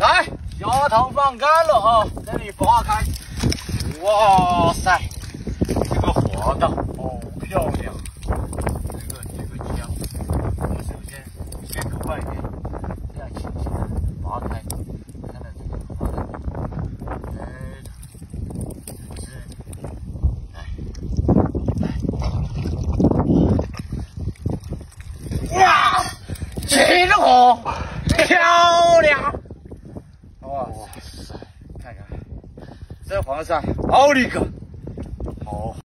来，小汤放干了啊，这里扒开。哇塞，这个滑道好漂亮。这个浆，我首先先从外面这样轻轻的扒开，看到这个滑道，哇，金红，漂亮！哇塞，看看这黄鳝，奥利给！